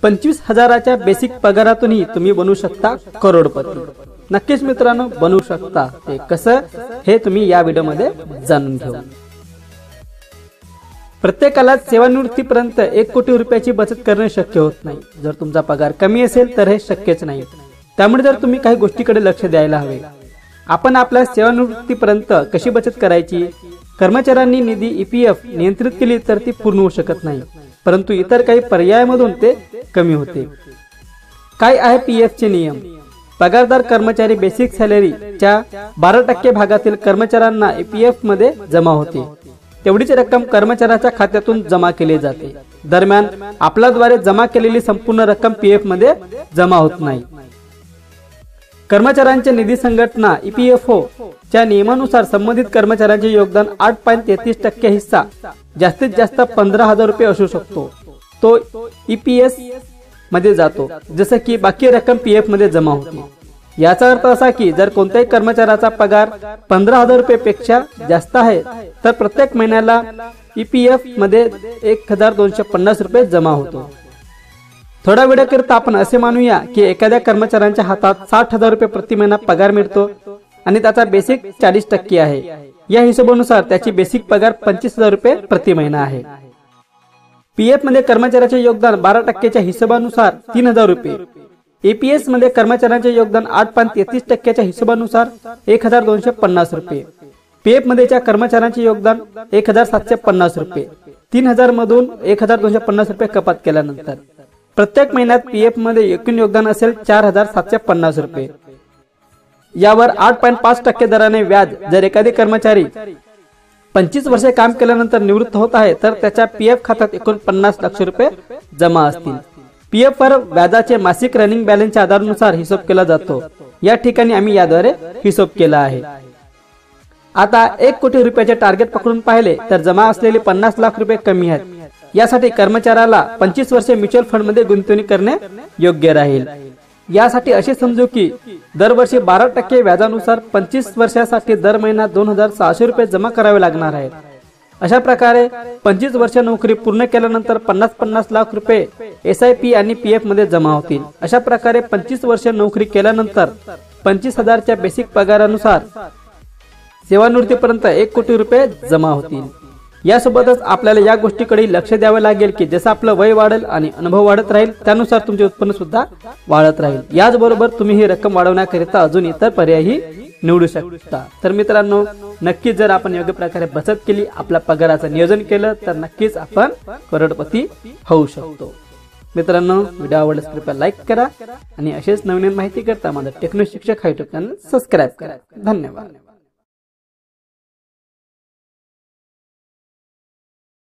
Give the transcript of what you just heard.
25,000च्या basic पगारातूनही तुम्ही बनू शकता करोडपती। नक्कीच मित्रांनो बनू शकता। ते कसं हे तुम्ही या व्हिडिओमध्ये जाणून घेऊ। प्रत्येकाला सेवानिवृत्तीपर्यंत 1 कोटी रुपयाची बचत करणे शक्य होत नाही। जर तुमचा पगार कमी असेल तर हे शक्यच नाही। त्यामुळे जर तुम्ही काही गोष्टीकडे लक्ष द्यायला हवे। आपण आपल्या सेवानिवृत्तीपर्यंत कशी बचत करायची? कर्मचाऱ्यांनी निधी ईपीएफ नियंत्रित केली तर ती पूर्ण होऊ शकत नाही, परंतु इतर काही पर्यायामधून ते कमी होते। काय आहे पीएफ चे नियम? पगारदार कर्मचारी बेसिक सॅलरीच्या 12% भागातील कर्मचाऱ्यांना ईपीएफ मध्ये जमा होते। तेवढीच रक्कम कर्मचाऱ्याच्या खात्यातून जमा केली जाते। दरम्यान आपल्याद्वारे जमा केलेली संपूर्ण रक्कम पीएफ मध्ये जमा होत नाही। कर्मचाऱ्यांच्या निधी संघटना ईपीएफओ च्या नियमानुसार संबंधित कर्मचाऱ्यांचे योगदान 8.33% हिस्सा जास्तीत जास्त 15,000 रुपये असू शकतो। तो ईपीएस मध्ये जातो, जसे की बाकी रक्कम पीएफ मध्ये जमा होते। याचा अर्थ असा की जर कोणत्याही कर्मचाऱ्याचा पगार 15,000 रुपये पेक्षा जास्त आहे तर प्रत्येक महिन्याला ईपीएफ मध्ये 1,250 रुपये जमा होतो। थोडा वेळाकरिता आपण असे मानूया की एखाद्या कर्मचाऱ्यांच्या हातात 60,000 रुपये प्रति महिना पगार मिळतो आणि त्याचा बेसिक 40% आहे। या हिशोबानुसार त्याची बेसिक पगार 25,000 रुपये प्रति महिना आहे। पीएफ मध्ये कर्मचाऱ्याचे योगदान 12%च्या हिशोबानुसार 3,000 रुपये, एपीएस मध्ये कर्मचाऱ्यांचे योगदान 8.33%च्या हिशोबानुसार 1,250 रुपये, पीएफ मध्ये कर्मचाऱ्यांचे योगदान 1,750 रुपये, 3,000 मधून 1,250 रुपये कपात केल्यानंतर प्रत्येक महिन्यात पीएफ मध्ये एकूण योगदान असेल 4,750 रुपये। यावर 8.5% दराने व्याज। जर एखादी कर्मचारी 25 वर्षे काम केल्यानंतर निवृत्त होत आहे तर त्याच्या पीएफ खात्यात एकूण 50 लाख रुपये जमा असतील। पीएफ वर व्याजाचे मासिक रनिंग बॅलन्सच्या आधारानुसार हिशोब केला जातो। या ठिकाणी आम्ही याद्वारे हिशोब केला आहे। आता 1 कोटी रुपयाचे टार्गेट पकडून पाहिले तर जमा असलेले 50 लाख रुपये कमी आहेत। यासाठी कर्मचाऱ्याला 25 वर्षे म्युच्युअल फंड मध्ये गुंतवणूक करणे योग्य राहील। यासाठी असे समजू की दरवर्षी 12% व्याजानुसार 25 वर्षासाठी दर महिना 2,600 रुपये जमा करावे लागणार आहेत। अशा प्रकारे 25 वर्ष नोकरी पूर्ण केल्यानंतर 50 लाख रुपये एसआयपी आणि पीएफ मध्ये जमा होतील। अशा प्रकारे 25 वर्ष नोकरी केल्यानंतर 25,000च्या बेसिक पगारानुसार सेवानिवृत्तीपर्यंत 1 कोटी रुपये जमा होतील। यासोबतच आपल्याला या गोष्टीकडे लक्ष द्यावे लागेल की जसं आपलं वय वाढेल आणि अनुभव वाढत राहील त्यानुसार तुमचे उत्पन्न सुद्धा वाढत राहील। याचबरोबर तुम्ही ही रक्कम वाढवण्याकरिता अजून इतर पर्यायही निवडू शकता। तर मित्रांनो नक्कीच जर आपण योग्य प्रकारे बचत केली, आपल्या पगाराचं नियोजन केलं तर नक्कीच आपण करोडपती होऊ शकतो। मित्रांनो व्हिडिओ आवडल्यास कृपया लाईक करा आणि असेच नवीन माहिती करता माझं टेक्नो शिक्षक हा यूट्यूब चॅनल सबस्क्राइब करा। धन्यवाद।